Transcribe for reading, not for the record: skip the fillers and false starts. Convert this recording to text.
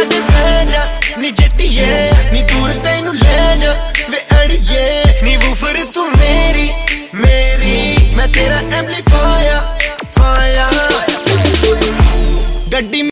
लाडे जा नी जट्टिए नी दूर तैनू ले जा वे अड़िए नी वूफर तू मेरी मेरी मैं तेरा एम्पलीफायर फाया गड्डी